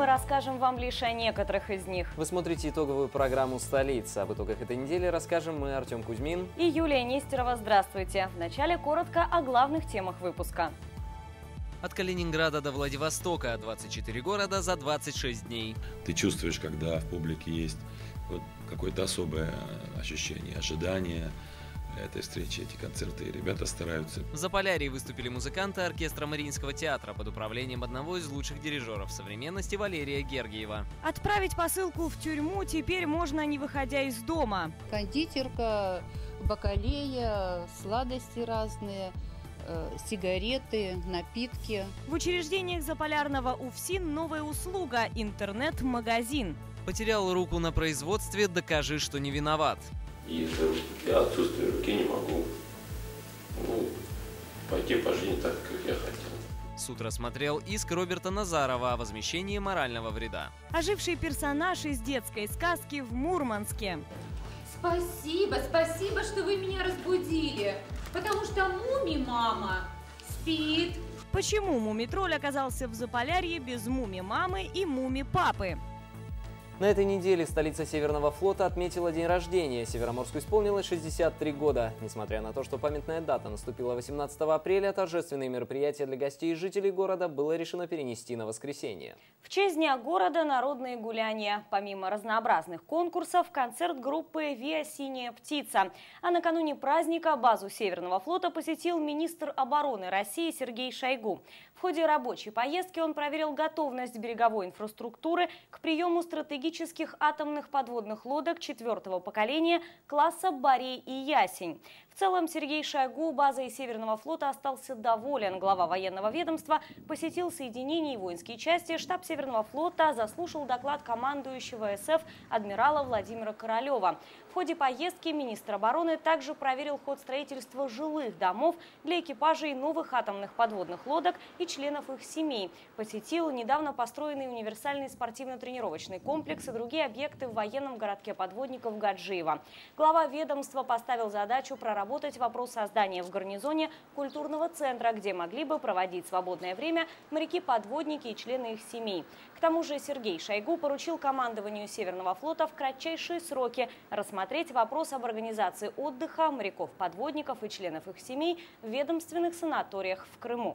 расскажем вам лишь о некоторых из них. Вы смотрите итоговую программу «Столица». Об итогах этой недели расскажем мы, Артем Кузьмин и Юлия Нестерова. Здравствуйте. Вначале коротко о главных темах выпуска. От Калининграда до Владивостока 24 города за 26 дней. Ты чувствуешь, когда в публике есть вот какое-то особое ощущение, ожидание этой встречи, эти концерты, и ребята стараются. В Заполярье выступили музыканты оркестра Мариинского театра под управлением одного из лучших дирижеров современности Валерия Гергиева. Отправить посылку в тюрьму теперь можно, не выходя из дома. Кондитерка, бакалея, сладости разные, сигареты, напитки. В учреждениях Заполярного УФСИН новая услуга – интернет-магазин. Потерял руку на производстве, докажи, что не виноват. И я отсутствие руки не могу пойти по жизни так, как я хотел. Суд рассмотрел иск Роберта Назарова о возмещении морального вреда. Оживший персонаж из детской сказки в Мурманске. Спасибо, что вы меня разбудили, потому что Муми-мама спит. Почему Мумитроль оказался в Заполярье без Муми-мамы и Муми-папы? На этой неделе столица Северного флота отметила день рождения. Североморску исполнилось 63 года. Несмотря на то, что памятная дата наступила 18 апреля, торжественные мероприятия для гостей и жителей города было решено перенести на воскресенье. В честь Дня города народные гуляния. Помимо разнообразных конкурсов, концерт группы «Виа Синяя птица». А накануне праздника базу Северного флота посетил министр обороны России Сергей Шойгу. В ходе рабочей поездки он проверил готовность береговой инфраструктуры к приему стратегических атомных подводных лодок 4-го поколения класса «Борей» и «Ясень». В целом Сергей Шойгу базой Северного флота остался доволен. Глава военного ведомства посетил соединения и воинские части. Штаб Северного флота заслушал доклад командующего СФ адмирала Владимира Королева. В ходе поездки министр обороны также проверил ход строительства жилых домов для экипажей новых атомных подводных лодок и членов их семей. Посетил недавно построенный универсальный спортивно-тренировочный комплекс и другие объекты в военном городке подводников Гаджиево. Глава ведомства поставил задачу проработать вопрос создания в гарнизоне культурного центра, где могли бы проводить свободное время моряки-подводники и члены их семей. К тому же Сергей Шойгу поручил командованию Северного флота в кратчайшие сроки рассмотреть вопрос об организации отдыха моряков-подводников и членов их семей в ведомственных санаториях в Крыму.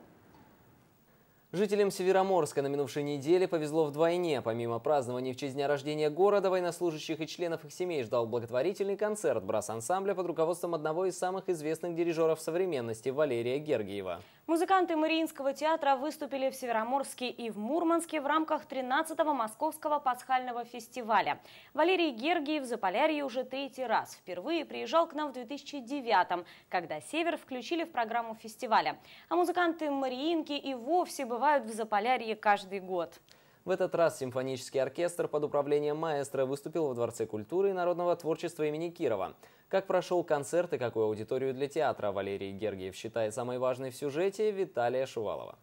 Жителям Североморска на минувшей неделе повезло вдвойне. Помимо празднования в честь дня рождения города, военнослужащих и членов их семей ждал благотворительный концерт брас-ансамбля под руководством одного из самых известных дирижеров современности Валерия Гергиева. Музыканты Мариинского театра выступили в Североморске и в Мурманске в рамках 13-го Московского пасхального фестиваля. Валерий Гергиев в Заполярье уже 3-й раз. Впервые приезжал к нам в 2009-м, когда «Север» включили в программу фестиваля. А музыканты Мариинки и вовсе бывают в Заполярье каждый год. В этот раз симфонический оркестр под управлением маэстро выступил в Дворце культуры и народного творчества имени Кирова. Как прошел концерт и какую аудиторию для театра Валерий Гергиев считает самой важной в сюжете, Виталия Шувалова.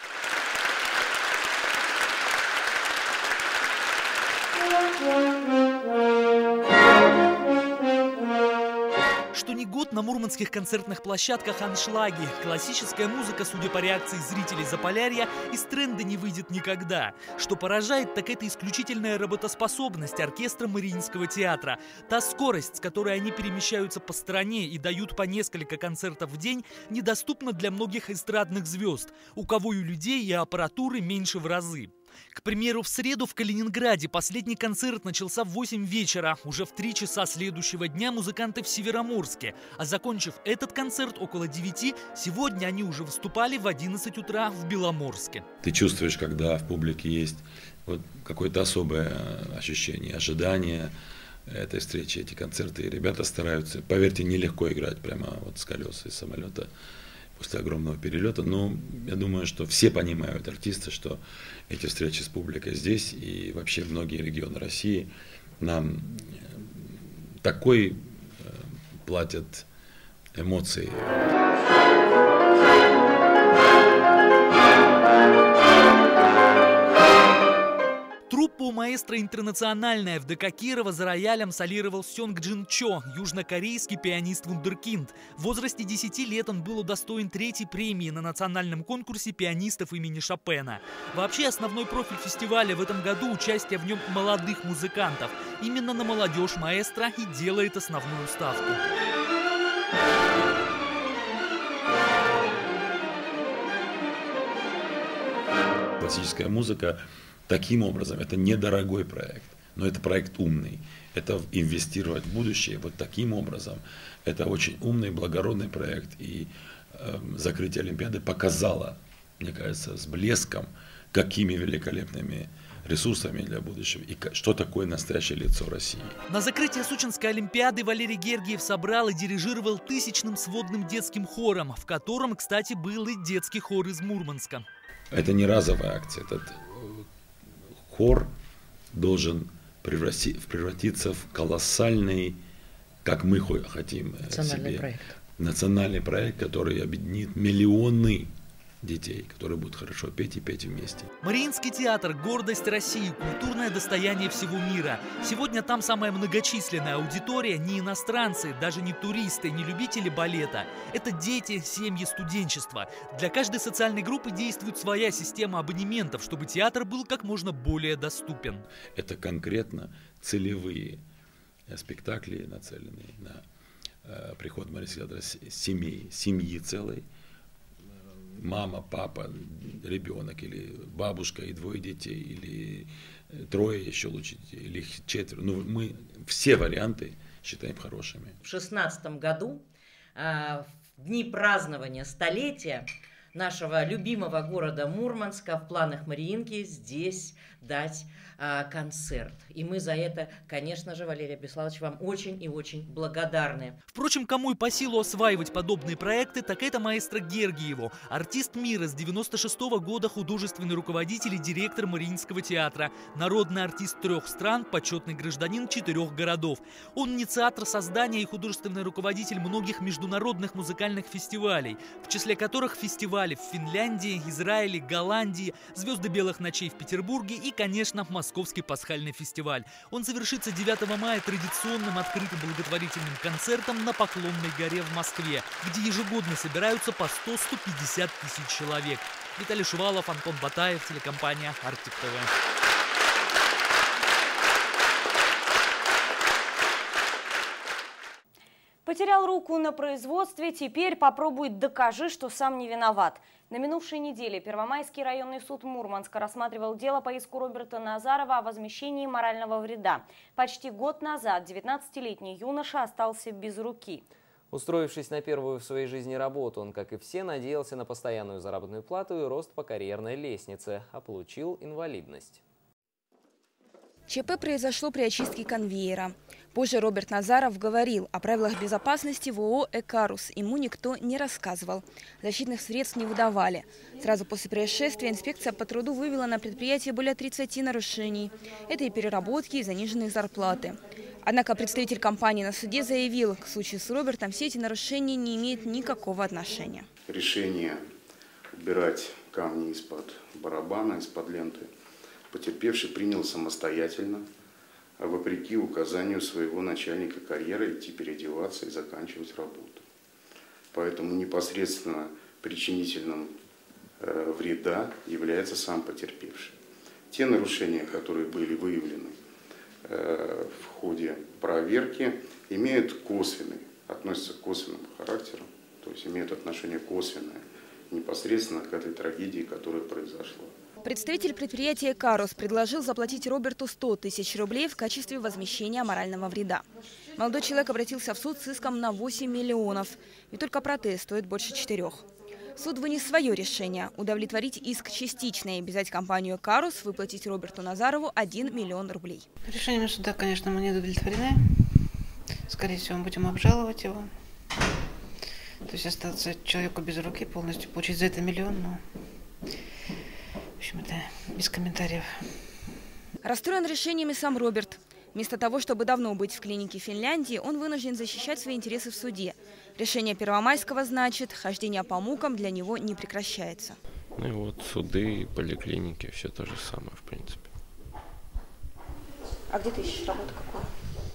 Что ни год на мурманских концертных площадках аншлаги. Классическая музыка, судя по реакции зрителей Заполярья, из тренда не выйдет никогда. Что поражает, так это исключительная работоспособность оркестра Мариинского театра. Та скорость, с которой они перемещаются по стране и дают по несколько концертов в день, недоступна для многих эстрадных звезд, у кого и людей, и аппаратуры меньше в разы. К примеру, в среду в Калининграде последний концерт начался в 8 вечера. Уже в 3 часа следующего дня музыканты в Североморске. А закончив этот концерт около 9, сегодня они уже выступали в 11 утра в Беломорске. Ты чувствуешь, когда в публике есть вот какое-то особое ощущение, ожидание этой встречи, эти концерты. И ребята стараются, поверьте, нелегко играть прямо вот с колес из самолета после огромного перелета. Но я думаю, что все понимают, артисты, что эти встречи с публикой здесь и вообще многие регионы России нам такой платят эмоции. Труппу Группа у маэстро интернациональная. В ДК Кирова за роялем солировал Сёнг Джин Чо, южнокорейский пианист-вундеркинд. В возрасте 10 лет он был удостоен 3-й премии на национальном конкурсе пианистов имени Шопена. Вообще основной профиль фестиваля в этом году – участие в нем молодых музыкантов. Именно на молодежь маэстро и делает основную ставку. Классическая музыка таким образом, это недорогой проект, но это проект умный. Это инвестировать в будущее вот таким образом. Это очень умный, благородный проект. И закрытие Олимпиады показало, мне кажется, с блеском, какими великолепными ресурсами для будущего и что такое настоящее лицо России. На закрытие Сочинской Олимпиады Валерий Гергиев собрал и дирижировал 1000-ным сводным детским хором, в котором, кстати, был и детский хор из Мурманска. Это не разовая акция. Этот хор должен превратиться в колоссальный, как мы хотим национальный проект, который объединит миллионы детей, которые будут хорошо петь и петь вместе. Мариинский театр – гордость России, культурное достояние всего мира. Сегодня там самая многочисленная аудитория – не иностранцы, даже не туристы, не любители балета. Это дети, семьи, студенчество. Для каждой социальной группы действует своя система абонементов, чтобы театр был как можно более доступен. Это конкретно целевые спектакли, нацеленные на приход Мариинского театра семьи целой. Мама, папа, ребенок, или бабушка и 2 детей, или 3 еще лучше, или 4. Ну, мы все варианты считаем хорошими. В 2016 году, в дни празднования столетия нашего любимого города Мурманска, в планах Мариинки здесь дать концерт. И мы за это, конечно же, Валерий Беславович, вам очень и очень благодарны. Впрочем, кому и по силу осваивать подобные проекты, так это маэстро Гергиеву. Артист мира с 96-го года, художественный руководитель и директор Мариинского театра. Народный артист 3 стран, почетный гражданин 4 городов. Он инициатор создания и художественный руководитель многих международных музыкальных фестивалей, в числе которых фестивали в Финляндии, Израиле, Голландии, «Звезды белых ночей» в Петербурге и, конечно, Московский пасхальный фестиваль. Он завершится 9 мая традиционным открытым благотворительным концертом на Поклонной горе в Москве, где ежегодно собираются по 100-150 тысяч человек. Виталий Шувалов, Антон Батаев, телекомпания Arctic TV. Потерял руку на производстве, теперь попробуй докажи, что сам не виноват. На минувшей неделе Первомайский районный суд Мурманска рассматривал дело по иску Роберта Назарова о возмещении морального вреда. Почти год назад 19-летний юноша остался без руки. Устроившись на первую в своей жизни работу, он, как и все, надеялся на постоянную заработную плату и рост по карьерной лестнице, а получил инвалидность. ЧП произошло при очистке конвейера. Позже Роберт Назаров говорил, о правилах безопасности в ООО «Экарус» ему никто не рассказывал. Защитных средств не выдавали. Сразу после происшествия инспекция по труду вывела на предприятие более 30 нарушений. Это и переработки, и заниженные зарплаты. Однако представитель компании на суде заявил, к случаю с Робертом все эти нарушения не имеют никакого отношения. Решение убирать камни из-под барабана, из-под ленты потерпевший принял самостоятельно, а вопреки указанию своего начальника карьеры идти переодеваться и заканчивать работу. Поэтому непосредственно причинителем вреда является сам потерпевший. Те нарушения, которые были выявлены в ходе проверки, имеют относятся к косвенному характеру, то есть имеют отношение косвенное непосредственно к этой трагедии, которая произошла. Представитель предприятия «Экарус» предложил заплатить Роберту 100 тысяч рублей в качестве возмещения морального вреда. Молодой человек обратился в суд с иском на 8 миллионов. Ведь только протез стоит больше 4. Суд вынес свое решение – удовлетворить иск частично и обязать компанию «Экарус» выплатить Роберту Назарову 1 миллион рублей. Решением суда, конечно, мы не удовлетворены. Скорее всего, мы будем обжаловать его. То есть остаться человеку без руки, полностью получить за это миллион, но... В общем, это без комментариев. Расстроен решениями сам Роберт. Вместо того, чтобы давно быть в клинике Финляндии, он вынужден защищать свои интересы в суде. Решение Первомайского значит, хождение по мукам для него не прекращается. Ну и вот суды, поликлиники, все то же самое, в принципе. А где ты ищешь работу какую?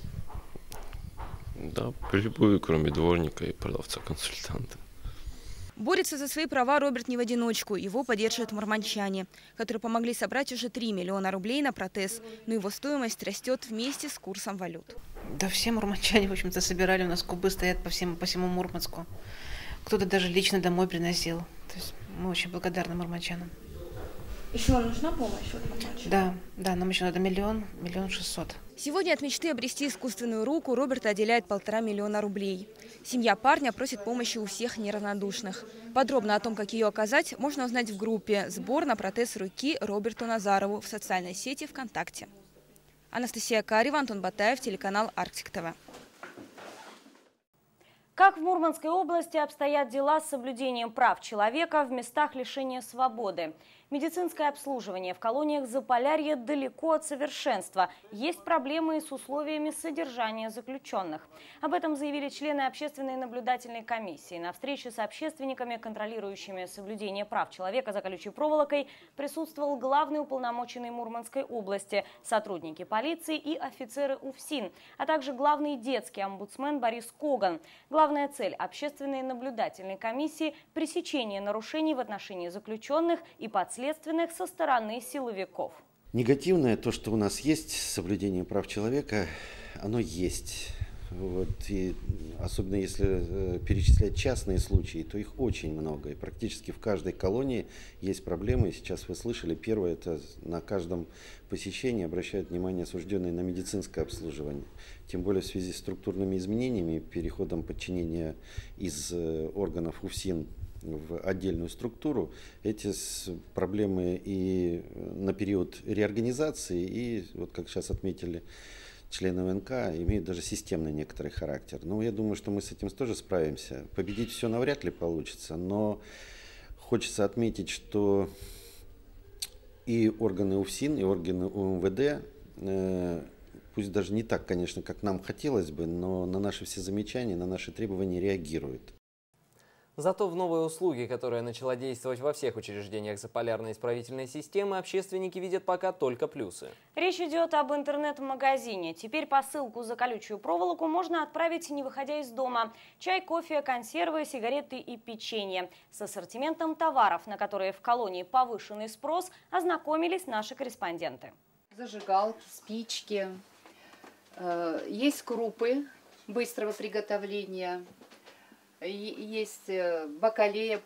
Да, любую, кроме дворника и продавца-консультанта. Борется за свои права Роберт не в одиночку. Его поддерживают мурманчане, которые помогли собрать уже 3 миллиона рублей на протез. Но его стоимость растет вместе с курсом валют. Да все мурманчане, в общем-то, собирали. У нас кубы стоят по всему Мурманску. Кто-то даже лично домой приносил. То есть мы очень благодарны мурманчанам. Еще вам нужна помощь? Да, нам еще надо 1 600 000. Сегодня от мечты обрести искусственную руку Роберта отделяет 1,5 миллиона рублей. Семья парня просит помощи у всех неравнодушных. Подробно о том, как ее оказать, можно узнать в группе «Сбор на протез руки Роберту Назарову» в социальной сети ВКонтакте. Анастасия Карева, Антон Батаев, телеканал Арктик ТВ. Как в Мурманской области обстоят дела с соблюдением прав человека в местах лишения свободы? Медицинское обслуживание в колониях Заполярья далеко от совершенства. Есть проблемы и с условиями содержания заключенных. Об этом заявили члены общественной наблюдательной комиссии. На встрече с общественниками, контролирующими соблюдение прав человека за колючей проволокой, присутствовал главный уполномоченный Мурманской области, сотрудники полиции и офицеры УФСИН, а также главный детский омбудсмен Борис Коган. Главная цель общественной наблюдательной комиссии – пресечение нарушений в отношении заключенных и подследственных со стороны силовиков. Негативное, то, что у нас есть соблюдение прав человека, оно есть. И особенно если перечислять частные случаи, то их очень много. И практически в каждой колонии есть проблемы. Сейчас вы слышали, первое, это на каждом посещении обращают внимание осужденные на медицинское обслуживание. Тем более в связи с структурными изменениями, переходом подчинения из органов УФСИН в отдельную структуру, эти проблемы и на период реорганизации, и, вот как сейчас отметили члены ВНК, имеют даже системный некоторый характер. Но я думаю, что мы с этим тоже справимся. Победить все навряд ли получится, но хочется отметить, что и органы УФСИН, и органы УМВД, пусть даже не так, конечно, как нам хотелось бы, но на наши все замечания, на наши требования реагируют. Зато в новые услуги, которая начала действовать во всех учреждениях Заполярной исправительной системы, общественники видят пока только плюсы. Речь идет об интернет-магазине. Теперь посылку за колючую проволоку можно отправить, не выходя из дома. Чай, кофе, консервы, сигареты и печенье. С ассортиментом товаров, на которые в колонии повышенный спрос, ознакомились наши корреспонденты. Зажигалки, спички. Есть крупы быстрого приготовления. Есть бакалея,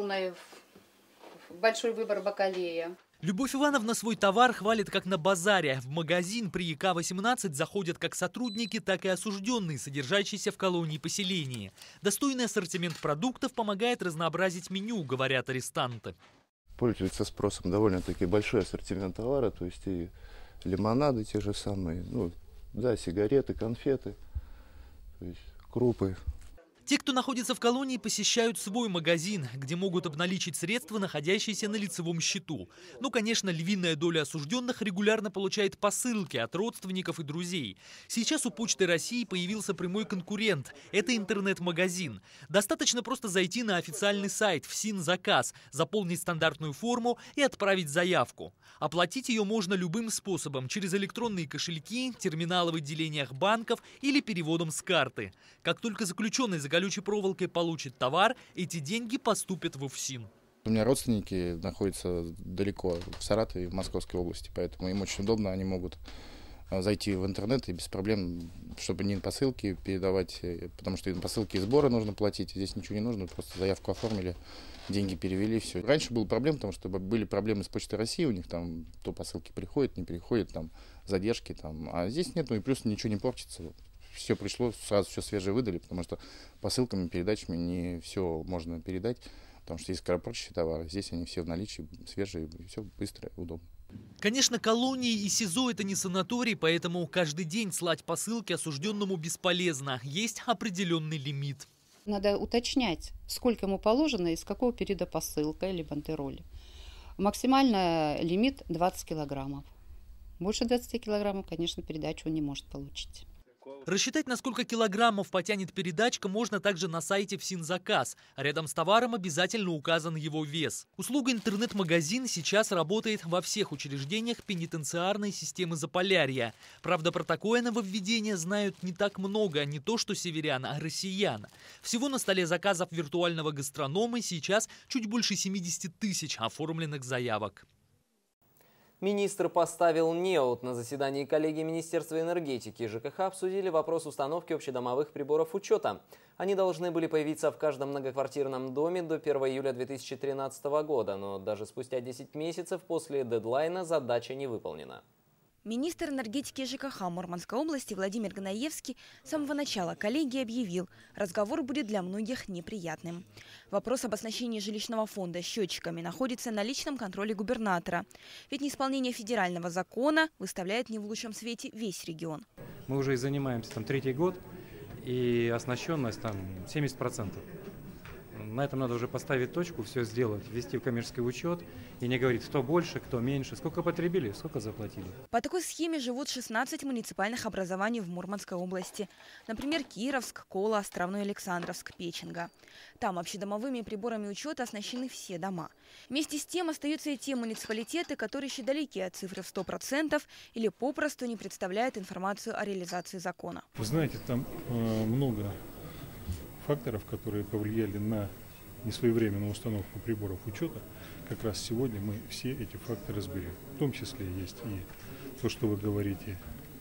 большой выбор бакалея. Любовь Ивановна свой товар хвалит как на базаре. В магазин при ИК-18 заходят как сотрудники, так и осужденные, содержащиеся в колонии поселения. Достойный ассортимент продуктов помогает разнообразить меню, говорят арестанты. Пользуется спросом довольно-таки большой ассортимент товара, то есть и лимонады те же самые, сигареты, конфеты, то есть крупы. Те, кто находится в колонии, посещают свой магазин, где могут обналичить средства, находящиеся на лицевом счету. Но, конечно, львиная доля осужденных регулярно получает посылки от родственников и друзей. Сейчас у Почты России появился прямой конкурент – это интернет-магазин. Достаточно просто зайти на официальный сайт ФСИН «Заказ», заполнить стандартную форму и отправить заявку. Оплатить ее можно любым способом – через электронные кошельки, терминалы в отделениях банков или переводом с карты. Как только заключенный за колючей проволокой получит товар, эти деньги поступят в УФСИН. У меня родственники находятся далеко, в Саратове, в Московской области, поэтому им очень удобно, они могут зайти в интернет и без проблем, чтобы не посылки передавать, потому что посылки и сборы нужно платить, здесь ничего не нужно, просто заявку оформили, деньги перевели, все. Раньше было проблем, потому что были проблемы с Почтой России, у них там то посылки приходят, не приходят, там задержки, а здесь нет, и плюс ничего не портится. Все пришло, сразу все свежее выдали, потому что посылками, передачами не все можно передать, потому что есть скоропортящие товары, здесь они все в наличии, свежие, все быстро и удобно. Конечно, колонии и СИЗО – это не санаторий, поэтому каждый день слать посылки осужденному бесполезно. Есть определенный лимит. Надо уточнять, сколько ему положено, из какого периода посылка или бандероли. Максимальный лимит 20 килограммов. Больше 20 килограммов, конечно, передачу он не может получить. Рассчитать, на сколько килограммов потянет передачка, можно также на сайте ФСИН-заказ. Рядом с товаром обязательно указан его вес. Услуга интернет-магазин сейчас работает во всех учреждениях пенитенциарной системы Заполярья. Правда, про такое нововведение знают не так много, не то что северян, а россиян. Всего на столе заказов виртуального гастронома сейчас чуть больше 70 тысяч оформленных заявок. Министр поставил неуд. На заседании коллегии Министерства энергетики и ЖКХ обсудили вопрос установки общедомовых приборов учета. Они должны были появиться в каждом многоквартирном доме до 1 июля 2013 года, но даже спустя 10 месяцев после дедлайна задача не выполнена. Министр энергетики и ЖКХ Мурманской области Владимир Ганаевский с самого начала коллегии объявил, разговор будет для многих неприятным. Вопрос об оснащении жилищного фонда счетчиками находится на личном контроле губернатора. Ведь неисполнение федерального закона выставляет не в лучшем свете весь регион. Мы уже и занимаемся там 3-й год, и оснащенность там 70%. На этом надо уже поставить точку, все сделать, ввести в коммерческий учет и не говорить, кто больше, кто меньше, сколько потребили, сколько заплатили. По такой схеме живут 16 муниципальных образований в Мурманской области. Например, Кировск, Кола, Островной, Александровск, Печенга. Там общедомовыми приборами учета оснащены все дома. Вместе с тем остаются и те муниципалитеты, которые еще далеки от цифры в 100% или попросту не представляют информацию о реализации закона. Вы знаете, там много факторов, которые повлияли на несвоевременную установку приборов учета. Как раз сегодня мы все эти факторы разберем. В том числе есть и то, что вы говорите,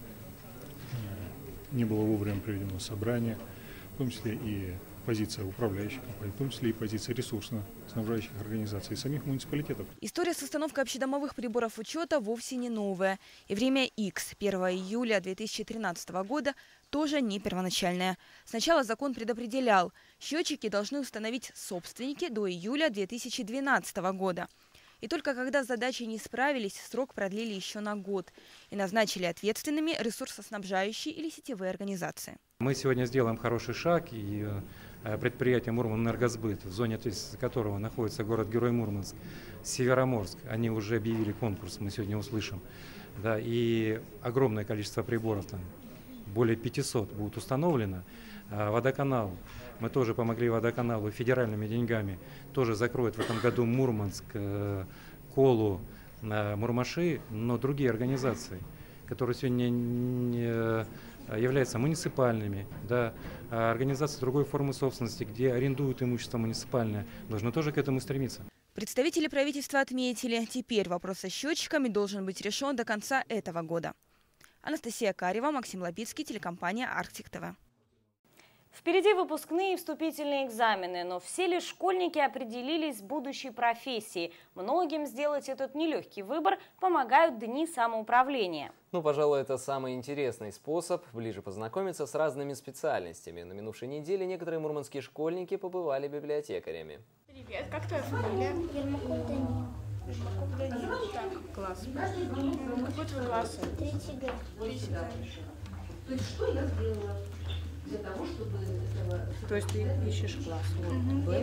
не было вовремя проведено собрание, в том числе и позиция управляющих компаний, в том числе и позиция ресурсно-снабжающих организаций и самих муниципалитетов. История с установкой общедомовых приборов учета вовсе не новая. И время X, 1 июля 2013 года, тоже не первоначальное. Сначала закон предопределял, счетчики должны установить собственники до июля 2012 года. И только когда с задачей не справились, срок продлили еще на год и назначили ответственными ресурсоснабжающие или сетевые организации. Мы сегодня сделаем хороший шаг, и предприятие Мурмэнергосбыт, в зоне ответственности которого находится город-герой Мурманск, Североморск, они уже объявили конкурс, мы сегодня услышим. Да, и огромное количество приборов, там, более 500 будут установлено. Водоканал, мы тоже помогли водоканалу федеральными деньгами, тоже закроет в этом году Мурманск, Колу, Мурмаши, но другие организации, которые сегодня не являются муниципальными, да, организации другой формы собственности, где арендуют имущество муниципальное, должны тоже к этому стремиться. Представители правительства отметили, теперь вопрос со счетчиками должен быть решен до конца этого года. Анастасия Карева, Максим Лапицкий, телекомпания «Арктик ТВ». Впереди выпускные и вступительные экзамены, но все ли школьники определились с будущей профессией? Многим сделать этот нелегкий выбор помогают дни самоуправления. Ну, пожалуй, это самый интересный способ ближе познакомиться с разными специальностями. На минувшей неделе некоторые мурманские школьники побывали библиотекарями. Привет, как твоя фамилия? Ермаков Данил. Ермаков Данил. Так, класс. Какой твой класс? 3 Г. 3 Г. То есть что я сделала для того, чтобы этого... То есть ты ищешь класс. Вот.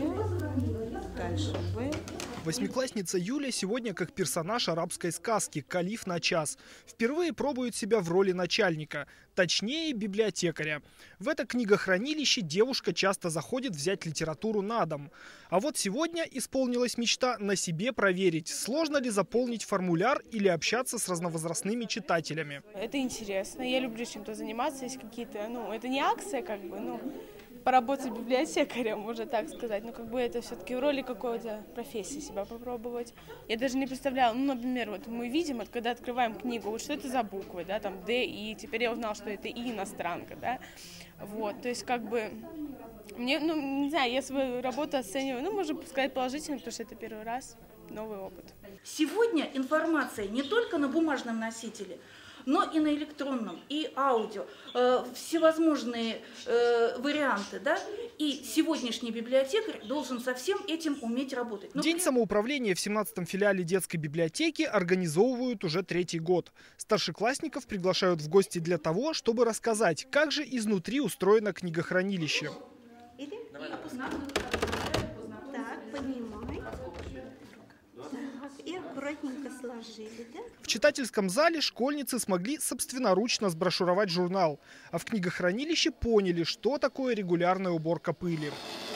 Б. Дальше Б. Восьмиклассница Юля сегодня как персонаж арабской сказки «Калиф на час». Впервые пробует себя в роли начальника, точнее библиотекаря. В это книгохранилище девушка часто заходит взять литературу на дом. А вот сегодня исполнилась мечта на себе проверить, сложно ли заполнить формуляр или общаться с разновозрастными читателями. Это интересно, я люблю чем-то заниматься, есть какие-то, это не акция, как бы, поработать библиотекарем, можно так сказать. Но как бы это все-таки в роли какой-то профессии себя попробовать. Я даже не представляла, например, вот мы видим, когда открываем книгу, вот что это за буквы, да, там Д, И, теперь я узнала, что это И иностранка, да. Вот, то есть как бы мне, не знаю, я свою работу оцениваю, можно сказать положительно, потому что это первый раз, новый опыт. Сегодня информация не только на бумажном носителе, но и на электронном, и аудио, всевозможные варианты, да, и сегодняшний библиотекарь должен со всем этим уметь работать. День самоуправления в 17-м филиале детской библиотеки организовывают уже 3-й год. Старшеклассников приглашают в гости для того, чтобы рассказать, как же изнутри устроено книгохранилище. Так, поднимай. и аккуратненько сложили, да? В читательском зале школьницы смогли собственноручно сброшуровать журнал, а в книгохранилище поняли, что такое регулярная уборка пыли.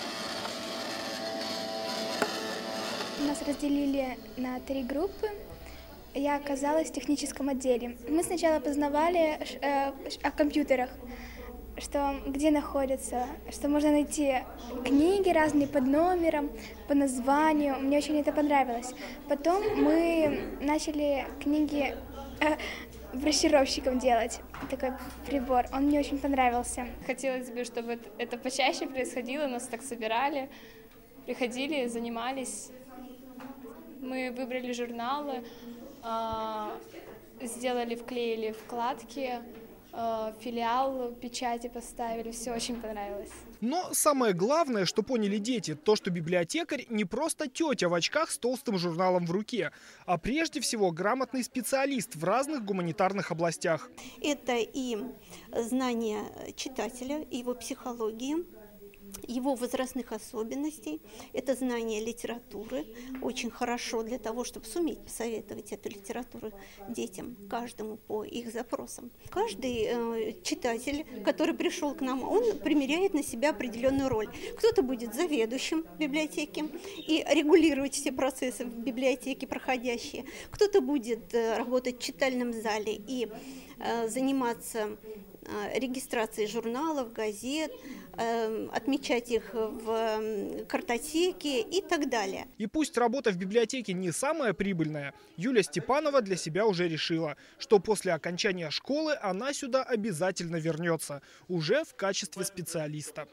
Нас разделили на 3 группы. Я оказалась в техническом отделе. Мы сначала познавали о компьютерах, что где находятся, что можно найти книги разные под номером, по названию. Мне очень это понравилось. Потом мы начали книги брошюровщиком делать, такой прибор. Он мне очень понравился. Хотелось бы, чтобы это почаще происходило, нас так собирали, приходили, занимались. Мы выбрали журналы, сделали, вклеили вкладки, филиал печати поставили, все очень понравилось. Но самое главное, что поняли дети, то, что библиотекарь не просто тетя в очках с толстым журналом в руке, а прежде всего грамотный специалист в разных гуманитарных областях. Это и знание читателя, его психологии, его возрастных особенностей, это знание литературы, очень хорошо для того, чтобы суметь посоветовать эту литературу детям, каждому по их запросам. Каждый читатель, который пришел к нам, он примеряет на себя определенную роль. Кто-то будет заведующим библиотеки и регулировать все процессы в библиотеке проходящие, кто-то будет работать в читальном зале и заниматься регистрацией журналов, газет, отмечать их в картотеке и так далее. И пусть работа в библиотеке не самая прибыльная, Юлия Степанова для себя уже решила, что после окончания школы она сюда обязательно вернется, уже в качестве специалиста.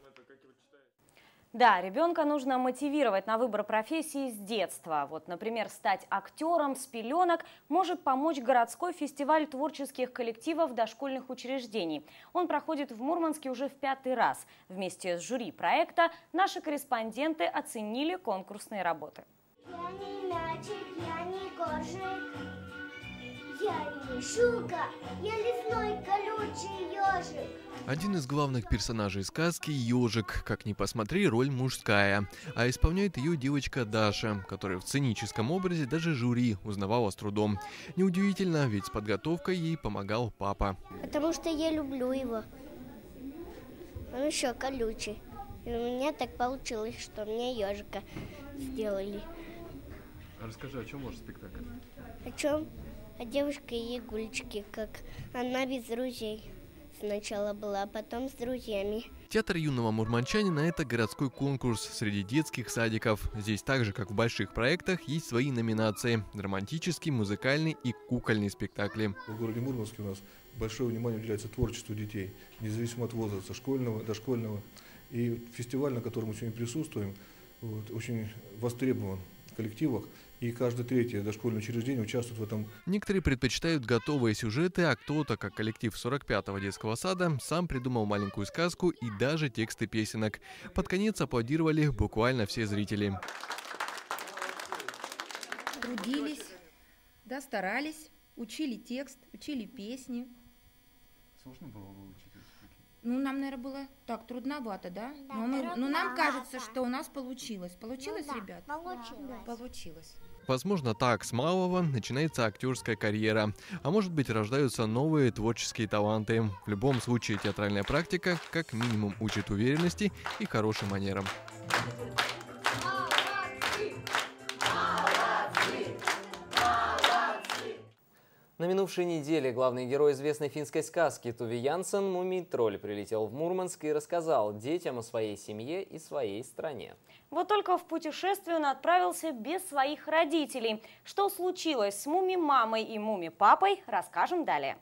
Да, ребенка нужно мотивировать на выбор профессии с детства. Вот, например, стать актером с пеленок может помочь городской фестиваль творческих коллективов дошкольных учреждений. Он проходит в Мурманске уже в 5-й раз. Вместе с жюри проекта наши корреспонденты оценили конкурсные работы. Я не мячик, я не коржик, я не шука, я лесной колючий ежик. Один из главных персонажей сказки – ежик. Как ни посмотри, роль мужская. А исполняет ее девочка Даша, которая в сценическом образе даже жюри узнавала с трудом. Неудивительно, ведь с подготовкой ей помогал папа. Потому что я люблю его. Он еще колючий. И у меня так получилось, что мне ежика сделали. Расскажи, о чем ваш спектакль? О чем? О девушке и Егулечке, как она без друзей. Сначала была, а потом с друзьями. Театр юного мурманчанина – это городской конкурс среди детских садиков. Здесь так же, как в больших проектах, есть свои номинации – драматический, музыкальный и кукольный спектакли. В городе Мурманске у нас большое внимание уделяется творчеству детей, независимо от возраста, школьного, дошкольного. И фестиваль, на котором мы сегодня присутствуем, очень востребован в коллективах. И каждое 3-е дошкольное учреждение участвует в этом. Некоторые предпочитают готовые сюжеты, а кто-то, как коллектив 45-го детского сада, сам придумал маленькую сказку и даже тексты песенок. Под конец аплодировали буквально все зрители. Трудились, да, старались, учили текст, учили песни. Сложно было выучить? Ну, нам, наверное, было так трудновато, да? Но нам кажется, что у нас получилось. Получилось, ребят? Получилось. Возможно, так с малого начинается актерская карьера. А может быть, рождаются новые творческие таланты. В любом случае, театральная практика как минимум учит уверенности и хорошим манерам. На минувшей неделе главный герой известной финской сказки Туви Янсен, мумий-тролль, прилетел в Мурманск и рассказал детям о своей семье и своей стране. Вот только в путешествие он отправился без своих родителей. Что случилось с муми-мамой и муми-папой, расскажем далее.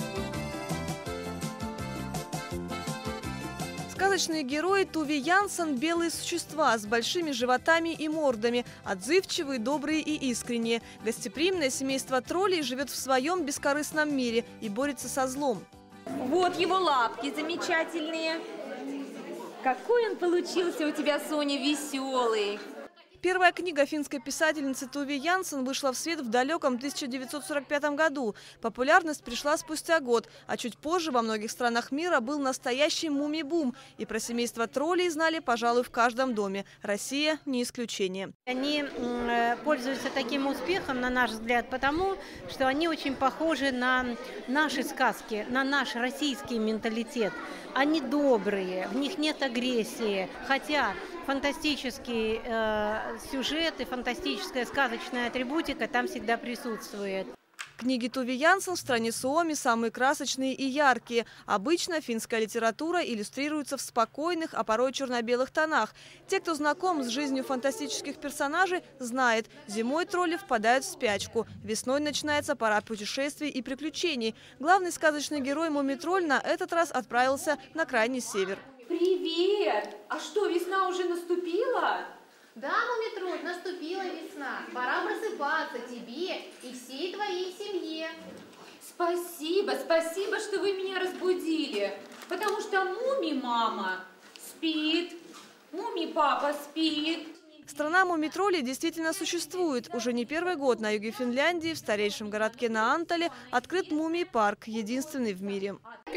Сказочные герои Туви Янсен – белые существа с большими животами и мордами, отзывчивые, добрые и искренние. Гостеприимное семейство троллей живет в своем бескорыстном мире и борется со злом. Вот его лапки замечательные. Какой он получился у тебя, Соня, веселый. Первая книга финской писательницы Туви Янсен вышла в свет в далеком 1945 году. Популярность пришла спустя год, а чуть позже во многих странах мира был настоящий мумий-бум. И про семейство троллей знали, пожалуй, в каждом доме. Россия не исключение. Они пользуются таким успехом, на наш взгляд, потому что они очень похожи на наши сказки, на наш российский менталитет. Они добрые, в них нет агрессии, хотя фантастический сюжет и фантастическая сказочная атрибутика там всегда присутствует. Книги Туви Янсен в стране Suomi самые красочные и яркие. Обычно финская литература иллюстрируется в спокойных, а порой черно-белых тонах. Те, кто знаком с жизнью фантастических персонажей, знает, зимой тролли впадают в спячку. Весной начинается пора путешествий и приключений. Главный сказочный герой Мумий-тролль на этот раз отправился на крайний север. Привет! А что, весна уже наступила? Да, Мумий-тролль, наступила весна. Пора просыпаться тебе и всей твоей семье. Спасибо, спасибо, что вы меня разбудили. Потому что Муми-мама спит, Муми-папа спит. Страна мумий-троллей действительно существует. Уже не первый год на юге Финляндии, в старейшем городке Наантале, открыт мумий-парк, единственный в мире.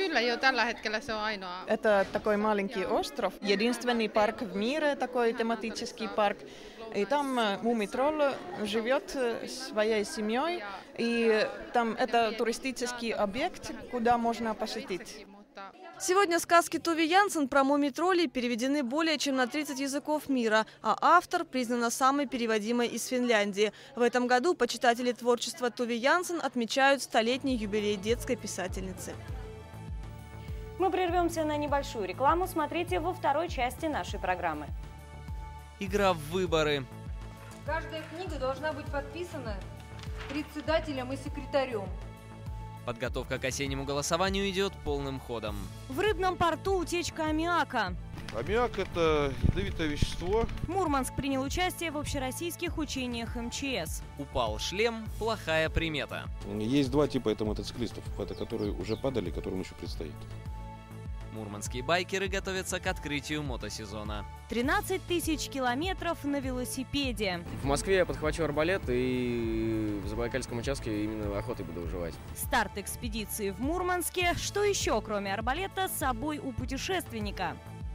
Это такой маленький остров, единственный парк в мире, такой тематический парк. И там Мумий-тролль живет своей семьей, и там это туристический объект, куда можно посетить. Сегодня сказки Туви Янсен про Мумий-троллей переведены более чем на 30 языков мира, а автор признана самой переводимой из Финляндии. В этом году почитатели творчества Туви Янсен отмечают столетний юбилей детской писательницы. Мы прервемся на небольшую рекламу. Смотрите во второй части нашей программы. Игра в выборы. Каждая книга должна быть подписана председателем и секретарем. Подготовка к осеннему голосованию идет полным ходом. В рыбном порту утечка аммиака. Аммиак – это ядовитое вещество. Мурманск принял участие в общероссийских учениях МЧС. Упал шлем – плохая примета. Есть два типа мотоциклистов, это которые уже падали, которым еще предстоит. Мурманские байкеры готовятся к открытию мотосезона. 13 тысяч километров на велосипеде. В Москве я подхвачу арбалет и в Забайкальском участке именно охотой буду выживать. Старт экспедиции в Мурманске. Что еще, кроме арбалета, с собой у путешественника?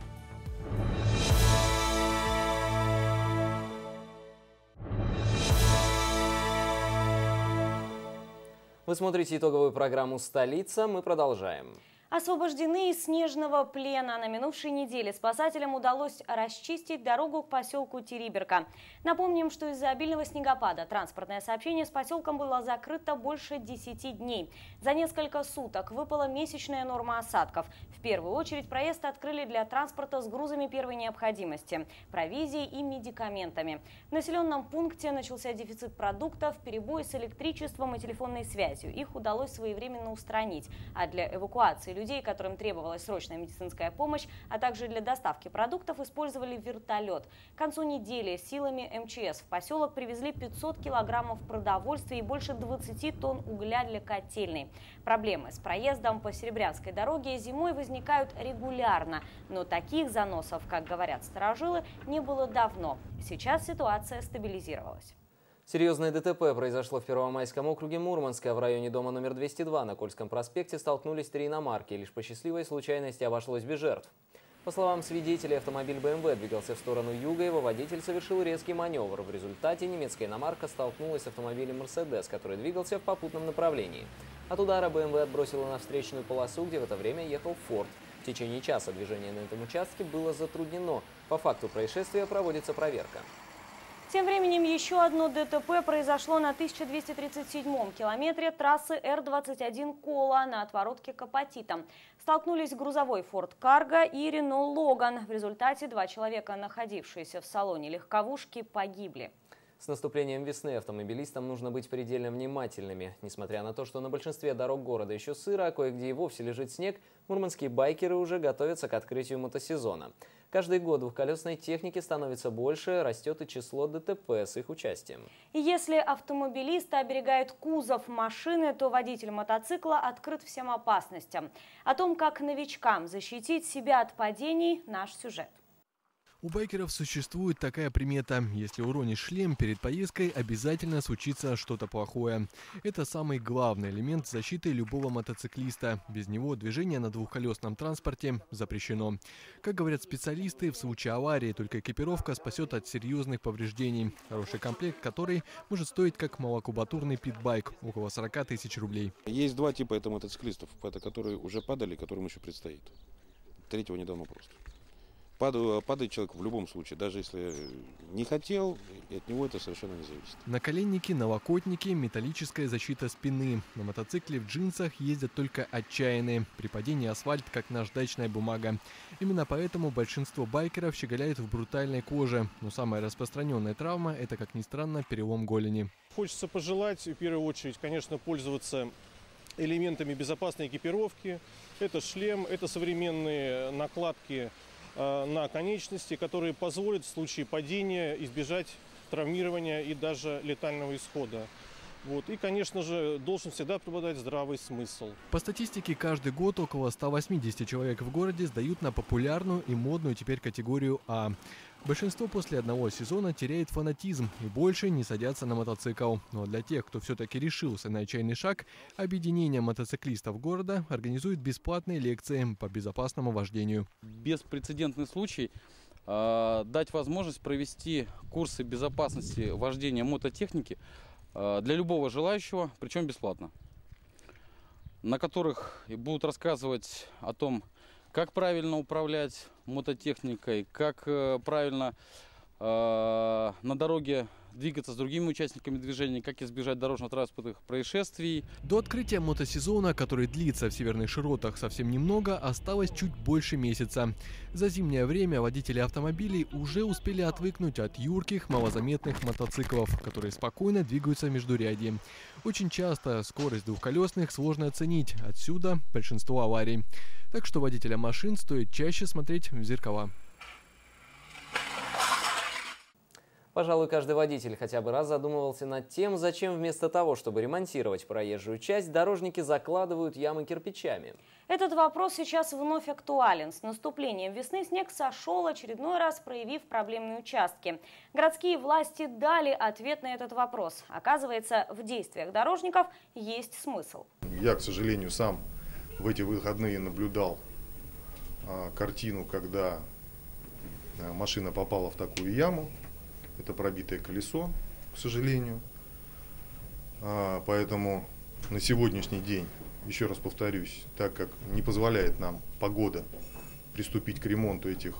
Вы смотрите итоговую программу «Столица». Мы продолжаем. Освобождены из снежного плена. На минувшей неделе спасателям удалось расчистить дорогу к поселку Териберка. Напомним, что из-за обильного снегопада транспортное сообщение с поселком было закрыто больше 10 дней. За несколько суток выпала месячная норма осадков. В первую очередь проезд открыли для транспорта с грузами первой необходимости, провизией и медикаментами. В населенном пункте начался дефицит продуктов, перебои с электричеством и телефонной связью. Их удалось своевременно устранить. А для эвакуации людей, которым требовалась срочная медицинская помощь, а также для доставки продуктов, использовали вертолет. К концу недели силами МЧС в поселок привезли 500 килограммов продовольствия и больше 20 тонн угля для котельной. Проблемы с проездом по Серебрянской дороге зимой возникают регулярно, но таких заносов, как говорят старожилы, не было давно. Сейчас ситуация стабилизировалась. Серьезное ДТП произошло в Первомайском округе Мурманска. В районе дома номер 202 на Кольском проспекте столкнулись три иномарки. Лишь по счастливой случайности обошлось без жертв. По словам свидетелей, автомобиль БМВ двигался в сторону юга, его водитель совершил резкий маневр. В результате немецкая иномарка столкнулась с автомобилем Мерседес, который двигался в попутном направлении. От удара БМВ отбросило на встречную полосу, где в это время ехал Форд. В течение часа движение на этом участке было затруднено. По факту происшествия проводится проверка. Тем временем еще одно ДТП произошло на 1237-м километре трассы Р-21 Кола на отворотке к Апатитам. Столкнулись грузовой Форд Карго и Рено Логан. В результате два человека, находившиеся в салоне легковушки, погибли. С наступлением весны автомобилистам нужно быть предельно внимательными. Несмотря на то, что на большинстве дорог города еще сыро, а кое-где и вовсе лежит снег, мурманские байкеры уже готовятся к открытию мотосезона. Каждый год двухколесной техники становится больше, растет и число ДТП с их участием. И если автомобилисты оберегают кузов машины, то водитель мотоцикла открыт всем опасностям. О том, как новичкам защитить себя от падений, наш сюжет. У байкеров существует такая примета. Если уронишь шлем перед поездкой, обязательно случится что-то плохое. Это самый главный элемент защиты любого мотоциклиста. Без него движение на двухколесном транспорте запрещено. Как говорят специалисты, в случае аварии только экипировка спасет от серьезных повреждений. Хороший комплект, который может стоить как малокубатурный питбайк – около 40 тысяч рублей. Есть два типа это мотоциклистов, это которые уже падали, которым еще предстоит. Третьего не дано просто. Падает человек в любом случае, даже если не хотел, и от него это совершенно не зависит. Наколенники, налокотники, металлическая защита спины. На мотоцикле в джинсах ездят только отчаянные. При падении асфальт как наждачная бумага. Именно поэтому большинство байкеров щеголяют в брутальной коже. Но самая распространенная травма – это, как ни странно, перелом голени. Хочется пожелать, в первую очередь, конечно, пользоваться элементами безопасной экипировки. Это шлем, это современные накладки на конечности, которые позволят в случае падения избежать травмирования и даже летального исхода. И, конечно же, должен всегда преобладать здравый смысл. По статистике, каждый год около 180 человек в городе сдают на популярную и модную теперь категорию А. Большинство после одного сезона теряет фанатизм и больше не садятся на мотоцикл. Но для тех, кто все-таки решился на отчаянный шаг, объединение мотоциклистов города организует бесплатные лекции по безопасному вождению. Беспрецедентный случай дать возможность провести курсы безопасности вождения мототехники для любого желающего, причем бесплатно, на которых будут рассказывать о том, как правильно управлять мототехникой, как правильно на дороге двигаться с другими участниками движения, как избежать дорожно-транспортных происшествий. До открытия мотосезона, который длится в северных широтах совсем немного, осталось чуть больше месяца. За зимнее время водители автомобилей уже успели отвыкнуть от юрких, малозаметных мотоциклов, которые спокойно двигаются в междурядье. Очень часто скорость двухколесных сложно оценить, отсюда большинство аварий. Так что водителям машин стоит чаще смотреть в зеркала. Пожалуй, каждый водитель хотя бы раз задумывался над тем, зачем вместо того, чтобы ремонтировать проезжую часть, дорожники закладывают ямы кирпичами. Этот вопрос сейчас вновь актуален. С наступлением весны снег сошел, очередной раз проявив проблемные участки. Городские власти дали ответ на этот вопрос. Оказывается, в действиях дорожников есть смысл. Я, к сожалению, сам в эти выходные наблюдал картину, когда машина попала в такую яму. Это пробитое колесо, к сожалению. Поэтому на сегодняшний день, еще раз повторюсь, так как не позволяет нам погода приступить к ремонту этих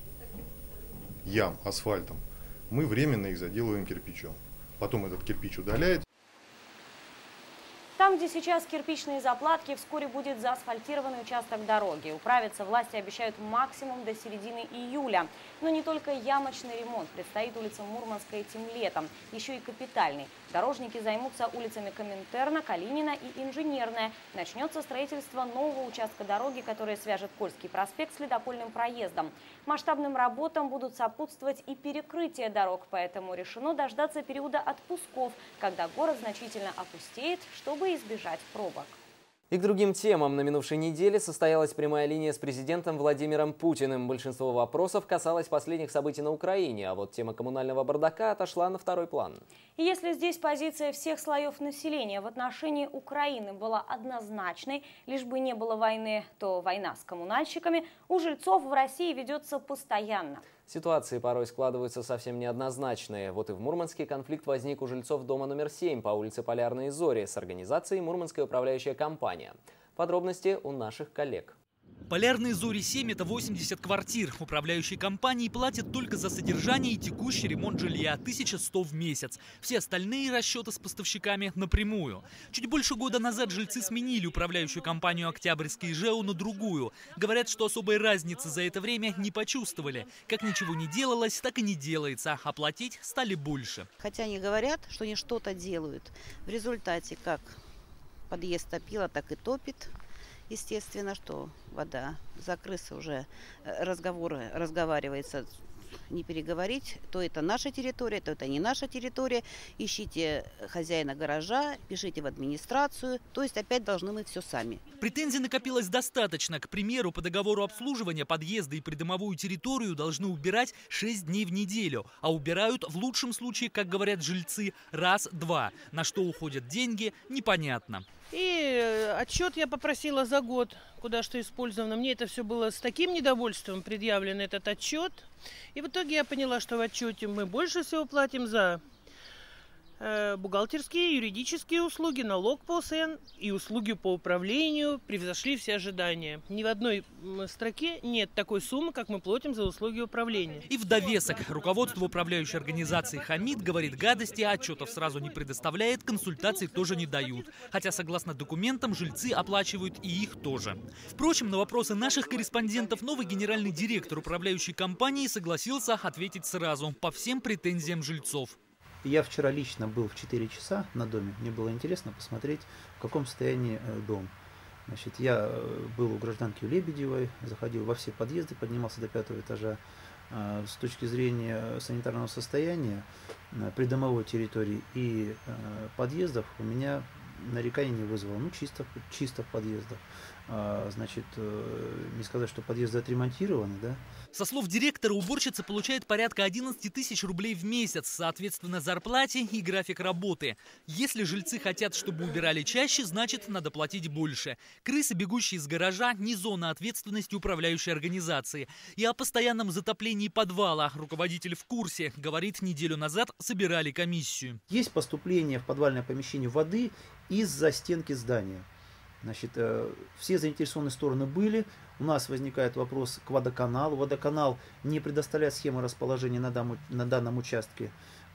ям асфальтом, мы временно их заделываем кирпичом. Потом этот кирпич удаляется. Там, где сейчас кирпичные заплатки, вскоре будет заасфальтированный участок дороги. Управиться власти обещают максимум до середины июля. Но не только ямочный ремонт предстоит улицам Мурманска этим летом, еще и капитальный. Дорожники займутся улицами Коминтерна, Калинина и Инженерная. Начнется строительство нового участка дороги, который свяжет Кольский проспект с ледокольным проездом. Масштабным работам будут сопутствовать и перекрытие дорог, поэтому решено дождаться периода отпусков, когда город значительно опустеет, чтобы избежать пробок. И к другим темам. На минувшей неделе состоялась прямая линия с президентом Владимиром Путиным. Большинство вопросов касалось последних событий на Украине, а вот тема коммунального бардака отошла на второй план. И если здесь позиция всех слоев населения в отношении Украины была однозначной, лишь бы не было войны, то война с коммунальщиками у жильцов в России ведется постоянно. Ситуации порой складываются совсем неоднозначные. Вот и в Мурманске конфликт возник у жильцов дома номер 7 по улице Полярные Зори с организацией «Мурманская управляющая компания». Подробности у наших коллег. Полярные Зори 7 – это 80 квартир. Управляющие компании платят только за содержание и текущий ремонт жилья – 1100 в месяц. Все остальные расчеты с поставщиками напрямую. Чуть больше года назад жильцы сменили управляющую компанию «Октябрьский ЖЭУ» на другую. Говорят, что особой разницы за это время не почувствовали. Как ничего не делалось, так и не делается. А платить стали больше. Хотя они говорят, что они что-то делают. В результате как подъезд топило, так и топит. Естественно, что вода. За крысы уже разговаривается не переговорить, то это наша территория, то это не наша территория. Ищите хозяина гаража, пишите в администрацию. То есть опять должны мы все сами. Претензий накопилось достаточно. К примеру, по договору обслуживания подъезда и придомовую территорию должны убирать 6 дней в неделю. А убирают в лучшем случае, как говорят жильцы, раз-два. На что уходят деньги, непонятно. И отчет я попросила за год, куда что использовано. Мне это все было с таким недовольством предъявлен, этот отчет. И в итоге я поняла, что в отчете мы больше всего платим за бухгалтерские, юридические услуги, налог по УСН и услуги по управлению превзошли все ожидания. Ни в одной строке нет такой суммы, как мы платим за услуги управления. И в довесок руководство управляющей организации «Хамид» говорит гадости, отчетов сразу не предоставляет, консультаций тоже не дают. Хотя, согласно документам, жильцы оплачивают и их тоже. Впрочем, на вопросы наших корреспондентов новый генеральный директор управляющей компании согласился ответить сразу по всем претензиям жильцов. Я вчера лично был в 4 часа на доме. Мне было интересно посмотреть, в каком состоянии дом. Значит, я был у гражданки Лебедевой, заходил во все подъезды, поднимался до 5-го этажа. С точки зрения санитарного состояния, придомовой территории и подъездов у меня нареканий не вызвало. Ну, чисто в подъездах. Значит, не сказать, что подъезды отремонтированы, да? Со слов директора, уборщица получает порядка 11 тысяч рублей в месяц, соответственно, зарплате и график работы. Если жильцы хотят, чтобы убирали чаще, значит, надо платить больше. Крысы, бегущие из гаража, не зона ответственности управляющей организации. И о постоянном затоплении подвала руководитель в курсе. Говорит, неделю назад собирали комиссию. Есть поступление в подвальное помещение воды из-за стенки здания. Значит, все заинтересованные стороны были. У нас возникает вопрос к водоканалу. Водоканал не предоставляет схему расположения на данном участке.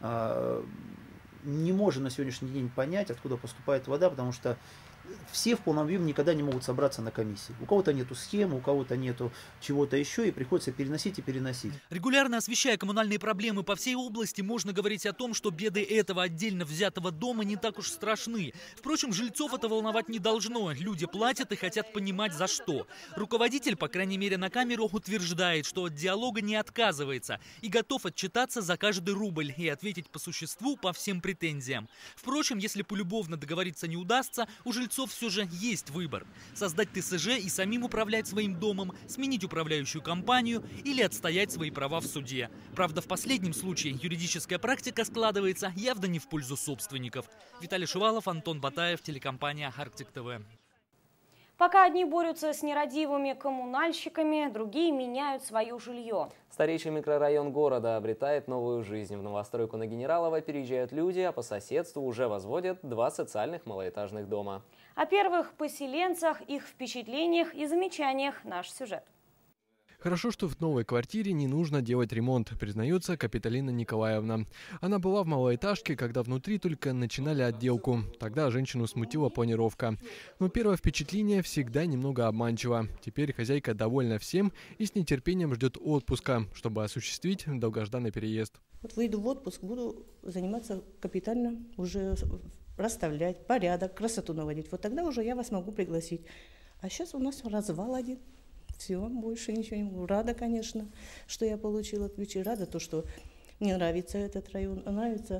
Не можем на сегодняшний день понять, откуда поступает вода, потому что все в полном объеме никогда не могут собраться на комиссии. У кого-то нету схемы, у кого-то нету чего-то еще, и приходится переносить и переносить. Регулярно освещая коммунальные проблемы по всей области, можно говорить о том, что беды этого отдельно взятого дома не так уж страшны. Впрочем, жильцов это волновать не должно. Люди платят и хотят понимать, за что. Руководитель, по крайней мере на камеру, утверждает, что от диалога не отказывается и готов отчитаться за каждый рубль и ответить по существу по всем претензиям. Впрочем, если полюбовно договориться не удастся, у жильцов все же есть выбор. Создать ТСЖ и самим управлять своим домом, сменить управляющую компанию или отстоять свои права в суде. Правда, в последнем случае юридическая практика складывается явно не в пользу собственников. Виталий Шувалов, Антон Батаев, телекомпания «Арктик ТВ». Пока одни борются с нерадивыми коммунальщиками, другие меняют свое жилье. Старейший микрорайон города обретает новую жизнь. В новостройку на Генералова переезжают люди, а по соседству уже возводят 2 социальных малоэтажных дома. О первых поселенцах, их впечатлениях и замечаниях наш сюжет. Хорошо, что в новой квартире не нужно делать ремонт, признается Капиталина Николаевна. Она была в малоэтажке, когда внутри только начинали отделку. Тогда женщину смутила планировка. Но первое впечатление всегда немного обманчиво. Теперь хозяйка довольна всем и с нетерпением ждет отпуска, чтобы осуществить долгожданный переезд. Вот выйду в отпуск, буду заниматься капитально, уже расставлять, порядок, красоту наводить. Вот тогда уже я вас могу пригласить. А сейчас у нас развал один. Все, больше ничего не могу. Рада, конечно, что я получила ключи. Рада то, что мне нравится этот район, нравится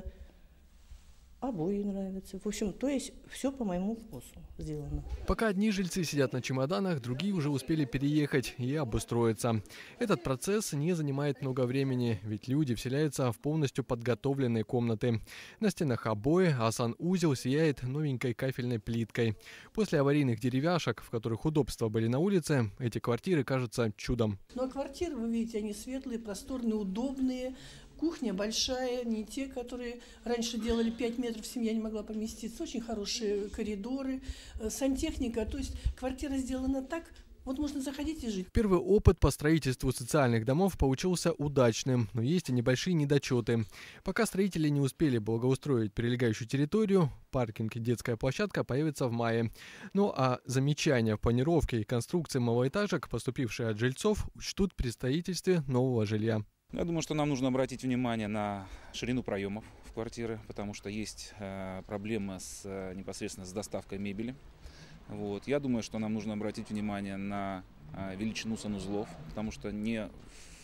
обои, нравятся. В общем, то есть все по моему вкусу сделано. Пока одни жильцы сидят на чемоданах, другие уже успели переехать и обустроиться. Этот процесс не занимает много времени, ведь люди вселяются в полностью подготовленные комнаты. На стенах обои, а санузел сияет новенькой кафельной плиткой. После аварийных деревяшек, в которых удобства были на улице, эти квартиры кажутся чудом. Ну а квартиры, вы видите, они светлые, просторные, удобные. Кухня большая, не те, которые раньше делали 5 метров, семья не могла поместиться. Очень хорошие коридоры, сантехника. То есть квартира сделана так, вот можно заходить и жить. Первый опыт по строительству социальных домов получился удачным, но есть и небольшие недочеты. Пока строители не успели благоустроить прилегающую территорию, паркинг и детская площадка появятся в мае. Ну а замечания в планировке и конструкции малоэтажек, поступившие от жильцов, учтут при строительстве нового жилья. Я думаю, что нам нужно обратить внимание на ширину проемов в квартиры, потому что есть проблемы непосредственно с доставкой мебели. Вот. Я думаю, что нам нужно обратить внимание на величину санузлов, потому что не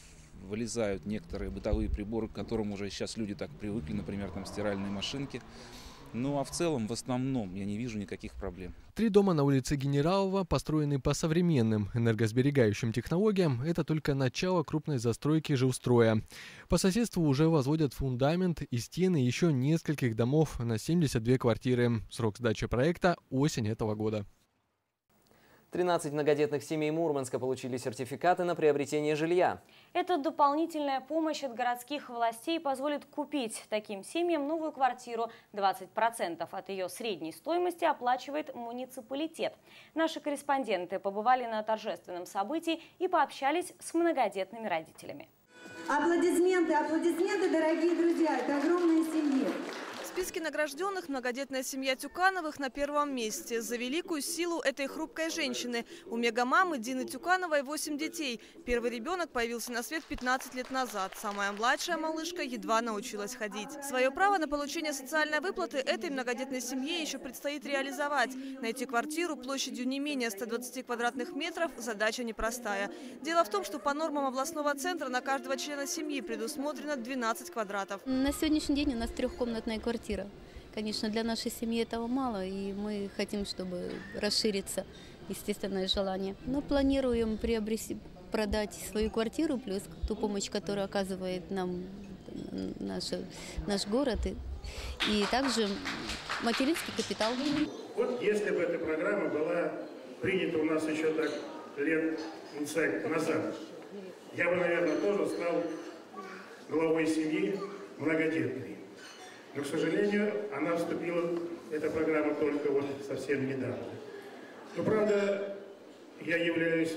вылезают некоторые бытовые приборы, к которым уже сейчас люди так привыкли, например, там стиральные машинки. Ну а в целом, в основном, я не вижу никаких проблем. 3 дома на улице Генералова построены по современным энергосберегающим технологиям. Это только начало крупной застройки жилстроя. По соседству уже возводят фундамент и стены еще нескольких домов на 72 квартиры. Срок сдачи проекта – осень этого года. 13 многодетных семей Мурманска получили сертификаты на приобретение жилья. Эта дополнительная помощь от городских властей позволит купить таким семьям новую квартиру. 20% от ее средней стоимости оплачивает муниципалитет. Наши корреспонденты побывали на торжественном событии и пообщались с многодетными родителями. Аплодисменты, аплодисменты, дорогие друзья, это огромная семья. В списке награжденных многодетная семья Тюкановых на первом месте. За великую силу этой хрупкой женщины. У мегамамы Дины Тюкановой 8 детей. Первый ребенок появился на свет 15 лет назад. Самая младшая малышка едва научилась ходить. Свое право на получение социальной выплаты этой многодетной семье еще предстоит реализовать. Найти квартиру площадью не менее 120 квадратных метров – задача непростая. Дело в том, что по нормам областного центра на каждого члена семьи предусмотрено 12 квадратов. На сегодняшний день у нас трехкомнатная квартира. Конечно, для нашей семьи этого мало, и мы хотим, чтобы расшириться, естественное желание. Но планируем продать свою квартиру, плюс ту помощь, которую оказывает нам наш город, и также материнский капитал. Вот если бы эта программа была принята у нас еще так лет 20 назад, я бы, наверное, тоже стал главой семьи многодетной. Но, к сожалению, она вступила, эта программа, только вот совсем недавно. Но, правда, я являюсь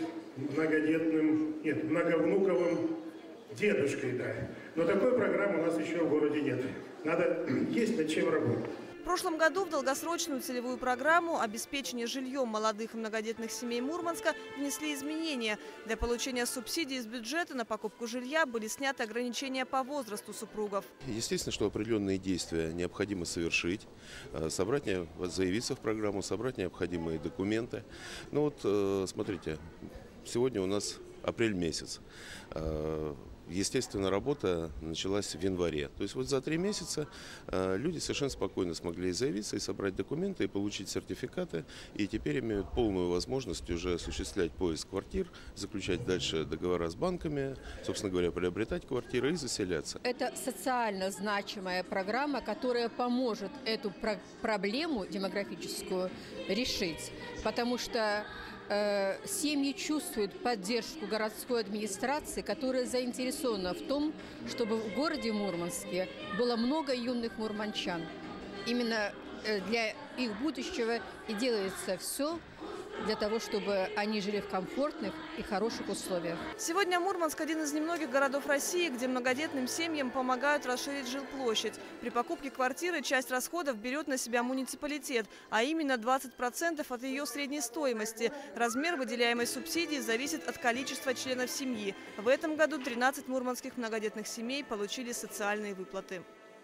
многовнуковым дедушкой, да. Но такой программы у нас еще в городе нет. Есть над чем работать. В прошлом году в долгосрочную целевую программу обеспечения жильем молодых и многодетных семей Мурманска внесли изменения. Для получения субсидий из бюджета на покупку жилья были сняты ограничения по возрасту супругов. Естественно, что определенные действия необходимо совершить, заявиться в программу, собрать необходимые документы. Ну вот, смотрите, сегодня у нас апрель месяц. Естественно, работа началась в январе. То есть вот за 3 месяца люди совершенно спокойно смогли заявиться и собрать документы, и получить сертификаты. И теперь имеют полную возможность уже осуществлять поиск квартир, заключать дальше договора с банками, собственно говоря, приобретать квартиры и заселяться. Это социально значимая программа, которая поможет эту проблему демографическую решить. Потому что семьи чувствуют поддержку городской администрации, которая заинтересована в том, чтобы в городе Мурманске было много юных мурманчан. Именно для их будущего и делается все для того, чтобы они жили в комфортных и хороших условиях. Сегодня Мурманск – один из немногих городов России, где многодетным семьям помогают расширить жилплощадь. При покупке квартиры часть расходов берет на себя муниципалитет, а именно 20% от ее средней стоимости. Размер выделяемой субсидии зависит от количества членов семьи. В этом году 13 мурманских многодетных семей получили социальные выплаты.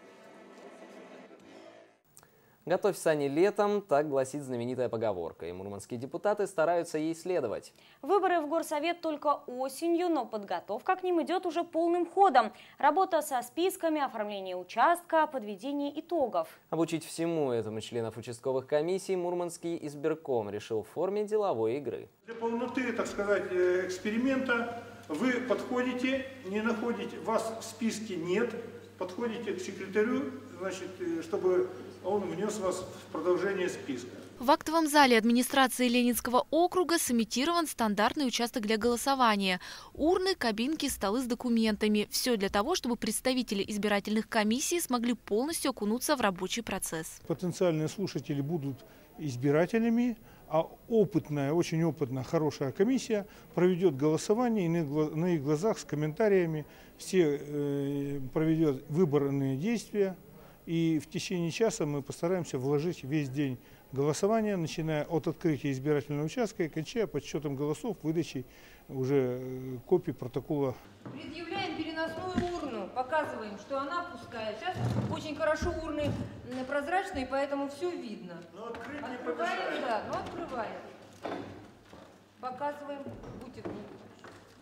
«Готовь сани летом», так гласит знаменитая поговорка, и мурманские депутаты стараются ей следовать. Выборы в горсовет только осенью, но подготовка к ним идет уже полным ходом. Работа со списками, оформление участка, подведение итогов. Обучить всему этому членов участковых комиссий Мурманский избирком решил в форме деловой игры. Для полноты, так сказать, эксперимента вы подходите, не находите, вас в списке нет, подходите к секретарю, значит, чтобы он внес вас в продолжение списка. В актовом зале администрации Ленинского округа сымитирован стандартный участок для голосования. Урны, кабинки, столы с документами. Все для того, чтобы представители избирательных комиссий смогли полностью окунуться в рабочий процесс. Потенциальные слушатели будут избирателями, а опытная, очень опытная, хорошая комиссия проведет голосование и на их глазах с комментариями все проведет выборные действия. И в течение часа мы постараемся вложить весь день голосования, начиная от открытия избирательного участка и кончая подсчетом голосов, выдачей уже копий протокола. Предъявляем переносную урну, показываем, что она пустая. Сейчас очень хорошо урны прозрачные, поэтому все видно. Открываем, да, открываем. Показываем, будьте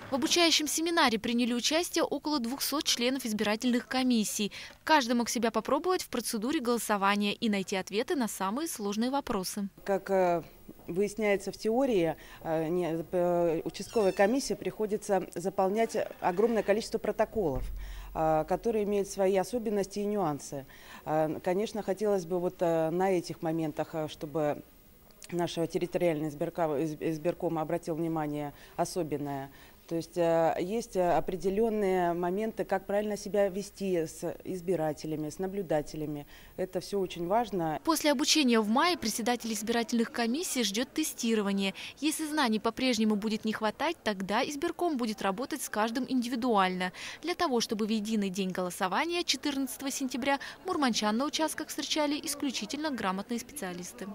В обучающем семинаре приняли участие около 200 членов избирательных комиссий. Каждый мог себя попробовать в процедуре голосования и найти ответы на самые сложные вопросы. Как выясняется в теории, участковой комиссии приходится заполнять огромное количество протоколов, которые имеют свои особенности и нюансы. Конечно, хотелось бы вот на этих моментах, чтобы нашего территориального избиркома обратил внимание особенное. То есть есть определенные моменты, как правильно себя вести с избирателями, с наблюдателями. Это все очень важно. После обучения в мае председатель избирательных комиссий ждет тестирование. Если знаний по-прежнему будет не хватать, тогда избирком будет работать с каждым индивидуально. Для того, чтобы в единый день голосования 14 сентября мурманчан на участках встречали исключительно грамотные специалисты.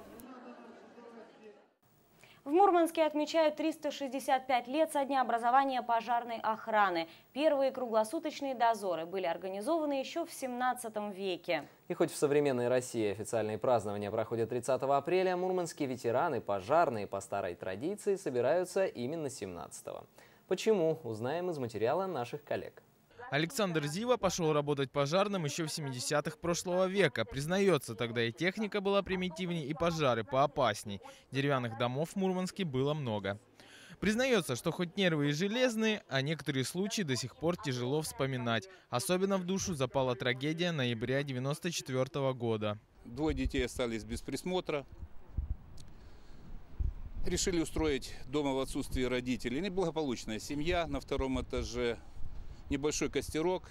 В Мурманске отмечают 365 лет со дня образования пожарной охраны. Первые круглосуточные дозоры были организованы еще в 17 веке. И хоть в современной России официальные празднования проходят 30 апреля, мурманские ветераны, пожарные по старой традиции собираются именно 17-го. Почему? Узнаем из материала наших коллег. Александр Зива пошел работать пожарным еще в 70-х прошлого века. Признается, тогда и техника была примитивней, и пожары поопасней. Деревянных домов в Мурманске было много. Признается, что хоть нервы и железные, а некоторые случаи до сих пор тяжело вспоминать. Особенно в душу запала трагедия ноября 1994 года. Двое детей остались без присмотра. Решили устроить дома в отсутствие родителей. Неблагополучная семья на втором этаже. Небольшой костерок.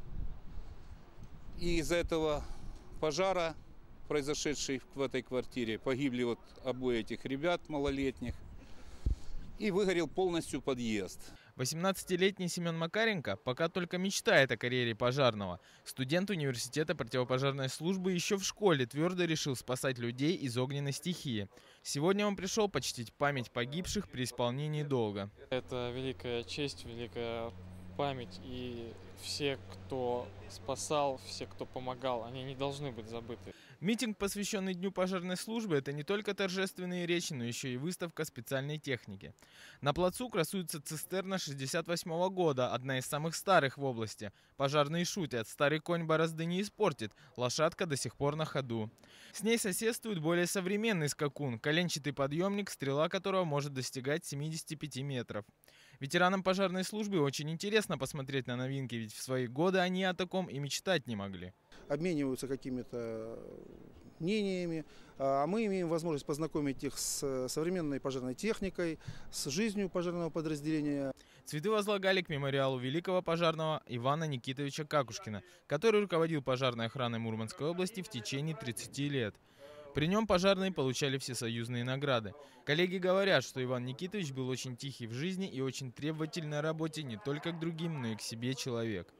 И из-за этого пожара, произошедший в этой квартире, погибли вот обои этих ребят малолетних. И выгорел полностью подъезд. 18-летний Семен Макаренко пока только мечтает о карьере пожарного. Студент университета противопожарной службы еще в школе твердо решил спасать людей из огненной стихии. Сегодня он пришел почтить память погибших при исполнении долга. Это великая честь, великая память, и все, кто спасал, все, кто помогал, они не должны быть забыты. Митинг, посвященный Дню пожарной службы, это не только торжественные речи, но еще и выставка специальной техники. На плацу красуется цистерна 68-го года, одна из самых старых в области. Пожарные шутят, старый конь борозды не испортит, лошадка до сих пор на ходу. С ней соседствует более современный скакун, коленчатый подъемник, стрела которого может достигать 75 метров. Ветеранам пожарной службы очень интересно посмотреть на новинки, ведь в свои годы они о таком и мечтать не могли. Обмениваются какими-то мнениями, а мы имеем возможность познакомить их с современной пожарной техникой, с жизнью пожарного подразделения. Цветы возлагали к мемориалу великого пожарного Ивана Никитовича Какушкина, который руководил пожарной охраной Мурманской области в течение 30 лет. При нем пожарные получали всесоюзные награды. Коллеги говорят, что Иван Никитович был очень тихий в жизни и очень требовательный на работе не только к другим, но и к себе человек.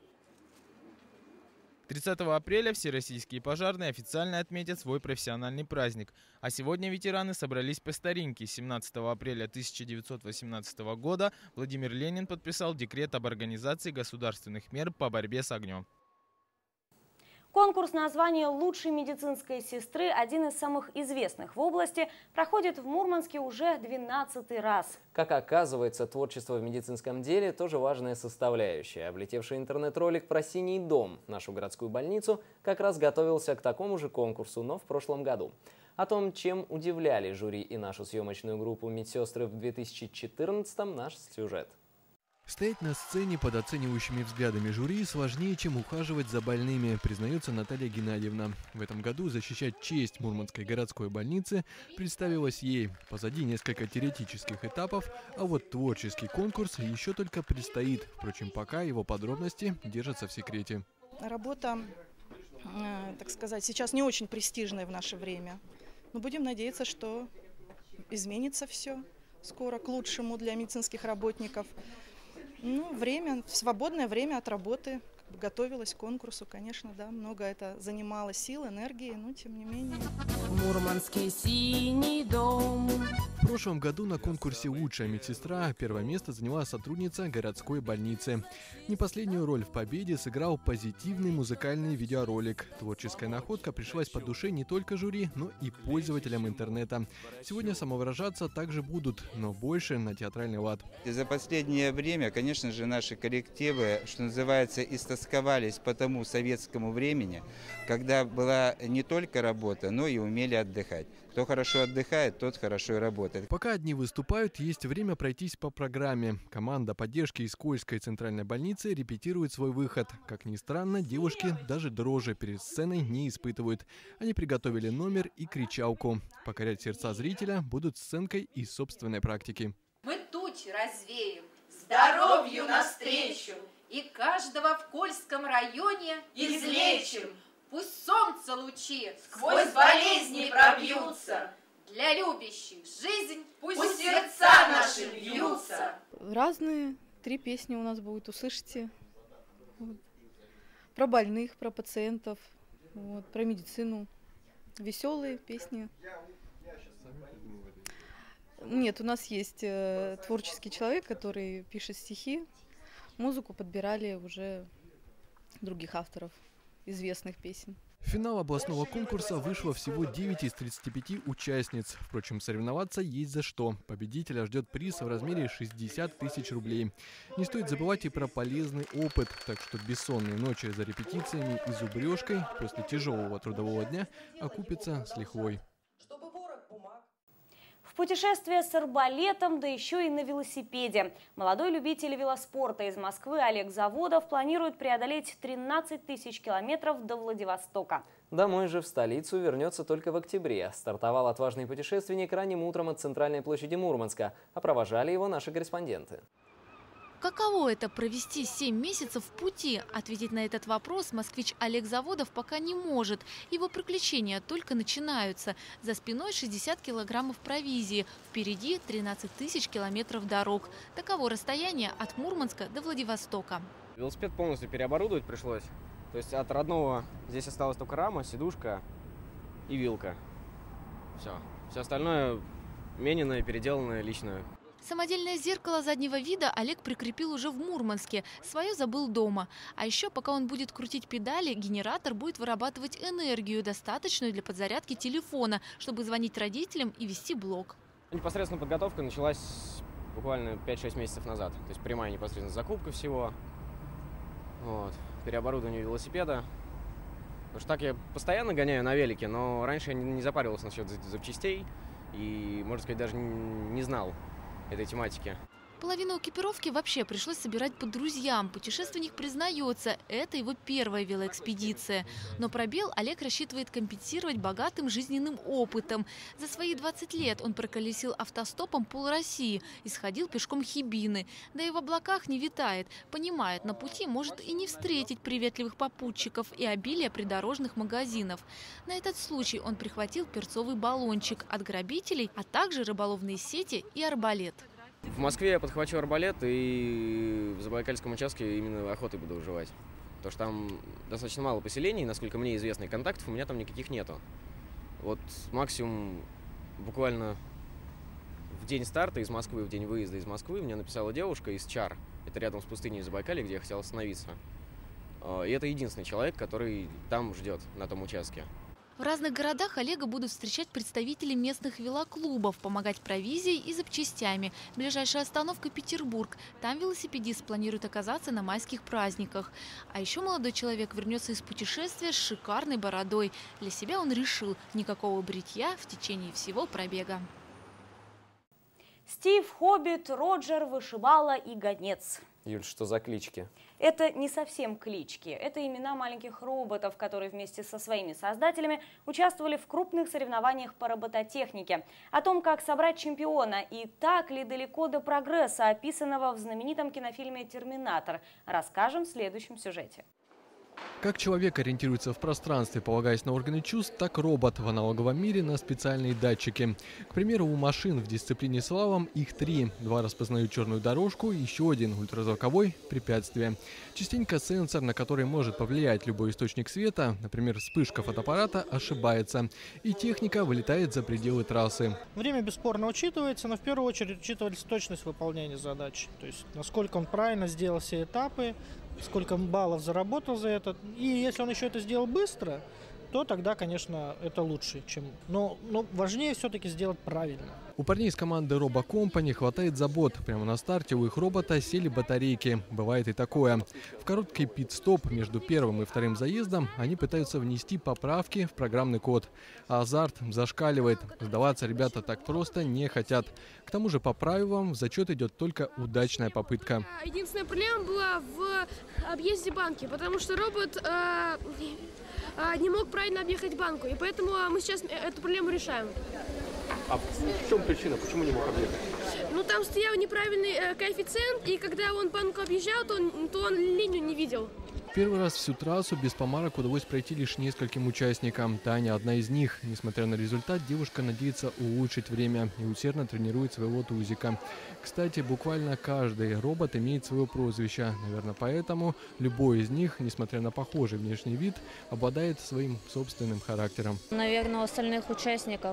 30 апреля все российские пожарные официально отметят свой профессиональный праздник. А сегодня ветераны собрались по старинке. 17 апреля 1918 года Владимир Ленин подписал декрет об организации государственных мер по борьбе с огнем. Конкурс на звание лучшей медицинской сестры, один из самых известных в области, проходит в Мурманске уже 12-й раз. Как оказывается, творчество в медицинском деле тоже важная составляющая. Облетевший интернет-ролик про «Синий дом», нашу городскую больницу, как раз готовился к такому же конкурсу, но в прошлом году. О том, чем удивляли жюри и нашу съемочную группу медсестры в 2014-м, наш сюжет. Стоять на сцене под оценивающими взглядами жюри сложнее, чем ухаживать за больными, признается Наталья Геннадьевна. В этом году защищать честь Мурманской городской больницы представилось ей. Позади несколько теоретических этапов, а вот творческий конкурс еще только предстоит. Впрочем, пока его подробности держатся в секрете. Работа, так сказать, сейчас не очень престижная в наше время. Но будем надеяться, что изменится все скоро к лучшему для медицинских работников. Ну, свободное время от работы, готовилась к конкурсу, конечно, да, много это занимало сил, энергии, но тем не менее. Мурманский синий дом. В прошлом году на конкурсе «Лучшая медсестра» первое место заняла сотрудница городской больницы. Не последнюю роль в победе сыграл позитивный музыкальный видеоролик. Творческая находка пришлась по душе не только жюри, но и пользователям интернета. Сегодня самовыражаться также будут, но больше на театральный лад. За последнее время, конечно же, наши коллективы, что называется, истосковались по тому советскому времени, когда была не только работа, но и умели отдыхать. Кто хорошо отдыхает, тот хорошо и работает. Пока одни выступают, есть время пройтись по программе. Команда поддержки из Кольской центральной больницы репетирует свой выход. Как ни странно, девушки даже дрожи перед сценой не испытывают. Они приготовили номер и кричалку. Покорять сердца зрителя будут сценкой из собственной практики. Мы тучи развеем, здоровью навстречу, и каждого в Кольском районе излечим. Пусть солнце лучи сквозь болезни пробьются. Для любящих жизнь пусть сердца наши бьются. Разные 3 песни у нас будут, услышите. Вот. Про больных, про пациентов, вот, про медицину. Веселые песни. Нет, у нас есть творческий человек, который пишет стихи. Музыку подбирали уже других авторов известных песен. В финал областного конкурса вышло всего 9 из 35 участниц. Впрочем, соревноваться есть за что. Победителя ждет приз в размере 60 тысяч рублей. Не стоит забывать и про полезный опыт, так что бессонные ночи за репетициями и зубрежкой после тяжелого трудового дня окупятся с лихвой. В путешествие с арбалетом, да еще и на велосипеде. Молодой любитель велоспорта из Москвы Олег Заводов планирует преодолеть 13 тысяч километров до Владивостока. Домой же в столицу вернется только в октябре. Стартовал отважный путешественник ранним утром от центральной площади Мурманска, а провожали его наши корреспонденты. Каково это – провести 7 месяцев в пути? Ответить на этот вопрос москвич Олег Заводов пока не может. Его приключения только начинаются. За спиной 60 килограммов провизии. Впереди 13 тысяч километров дорог. Таково расстояние от Мурманска до Владивостока. Велосипед полностью переоборудовать пришлось. То есть от родного здесь осталась только рама, сидушка и вилка. Все. Все остальное мененное, переделанное личное. Самодельное зеркало заднего вида Олег прикрепил уже в Мурманске. Свое забыл дома. А еще, пока он будет крутить педали, генератор будет вырабатывать энергию, достаточную для подзарядки телефона, чтобы звонить родителям и вести блог. Непосредственно подготовка началась буквально 5-6 месяцев назад. То есть прямая непосредственно закупка всего. Вот. Переоборудование велосипеда. Потому что так я постоянно гоняю на велике, но раньше я не запаривался насчет запчастей и, можно сказать, даже не знал этой тематики. Половину экипировки вообще пришлось собирать по друзьям. Путешественник признается, это его первая велоэкспедиция. Но пробел Олег рассчитывает компенсировать богатым жизненным опытом. За свои 20 лет он проколесил автостопом пол-России и сходил пешком Хибины. Да и в облаках не витает. Понимает, на пути может и не встретить приветливых попутчиков и обилие придорожных магазинов. На этот случай он прихватил перцовый баллончик от грабителей, а также рыболовные сети и арбалет. В Москве я подхвачу арбалет и в Забайкальском участке именно охотой буду выживать. Потому что там достаточно мало поселений, насколько мне известно, и контактов у меня там никаких нету. Вот максимум буквально в день старта из Москвы, в день выезда из Москвы мне написала девушка из Чар. Это рядом с пустыней Забайкалья, где я хотел остановиться. И это единственный человек, который там ждет, на том участке. В разных городах Олега будут встречать представители местных велоклубов, помогать провизией и запчастями. Ближайшая остановка – Петербург. Там велосипедист планирует оказаться на майских праздниках. А еще молодой человек вернется из путешествия с шикарной бородой. Для себя он решил – никакого бритья в течение всего пробега. Стив, Хоббит, Роджер, Вышибала и Гонец. Юль, что за клички? Это не совсем клички. Это имена маленьких роботов, которые вместе со своими создателями участвовали в крупных соревнованиях по робототехнике. О том, как собрать чемпиона и так ли далеко до прогресса, описанного в знаменитом кинофильме «Терминатор», расскажем в следующем сюжете. Как человек ориентируется в пространстве, полагаясь на органы чувств, так робот в аналоговом мире на специальные датчики. К примеру, у машин в дисциплине слалом их 3. 2 распознают черную дорожку, еще 1 ультразвуковой – препятствие. Частенько сенсор, на который может повлиять любой источник света, например, вспышка фотоаппарата, ошибается. И техника вылетает за пределы трассы. Время бесспорно учитывается, но в первую очередь учитывается точность выполнения задач. То есть насколько он правильно сделал все этапы, сколько баллов заработал за это. И если он еще это сделал быстро, то тогда, конечно, это лучше, чем... Но важнее все-таки сделать правильно. У парней из команды Robo Company хватает забот. Прямо на старте у их робота сели батарейки. Бывает и такое. В короткий пит-стоп между первым и вторым заездом они пытаются внести поправки в программный код. А азарт зашкаливает. Сдаваться ребята так просто не хотят. К тому же, по правилам, в зачет идет только удачная попытка. Единственная проблема была в объезде банки, потому что робот не мог правильно объехать банку. И поэтому мы сейчас эту проблему решаем. А в чем причина? Почему не мог объехать? Ну, там стоял неправильный коэффициент, и когда он банку объезжал, то он линию не видел. Первый раз всю трассу без помарок удалось пройти лишь нескольким участникам. Таня одна из них. Несмотря на результат, девушка надеется улучшить время и усердно тренирует своего тузика. Кстати, буквально каждый робот имеет свое прозвище. Наверное, поэтому любой из них, несмотря на похожий внешний вид, обладает своим собственным характером. Наверное, у остальных участников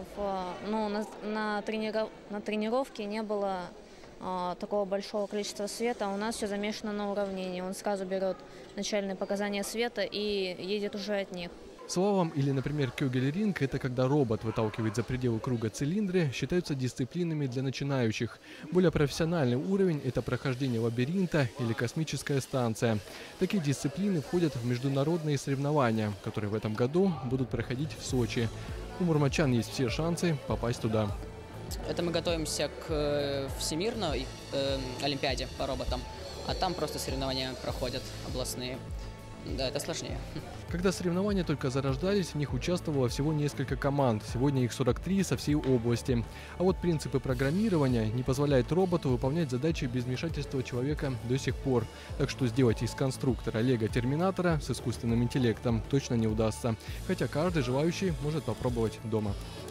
на тренировке не было такого большого количества света. У нас все замешано на уравнении. Он сразу берет начальные показания света и едет уже от них. Слалом или, например, кёгельринг – это когда робот выталкивает за пределы круга цилиндры, считаются дисциплинами для начинающих. Более профессиональный уровень – это прохождение лабиринта или космическая станция. Такие дисциплины входят в международные соревнования, которые в этом году будут проходить в Сочи. У мурманчан есть все шансы попасть туда. Это мы готовимся к Всемирной Олимпиаде по роботам, а там просто соревнования проходят областные. Да, это сложнее. Когда соревнования только зарождались, в них участвовало всего несколько команд. Сегодня их 43 со всей области. А вот принципы программирования не позволяют роботу выполнять задачи без вмешательства человека до сих пор. Так что сделать из конструктора Лего-терминатора с искусственным интеллектом точно не удастся. Хотя каждый желающий может попробовать дома.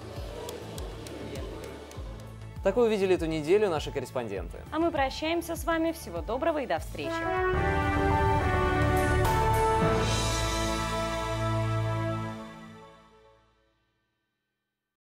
Такое увидели эту неделю наши корреспонденты. А мы прощаемся с вами. Всего доброго и до встречи.